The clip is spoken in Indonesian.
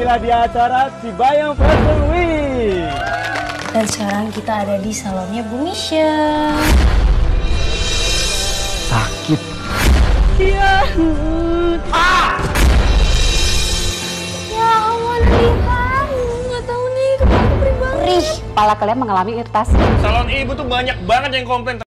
Kembalilah di acara Cibayong Fashion Week. Dan sekarang kita ada di salonnya Bu Misha. Sakit. Iya. Ya Allah, lihat. Nggak tahu nih, kepala perih banget. Kepala kalian mengalami iritasi. Salon ibu tuh banyak banget yang komplain.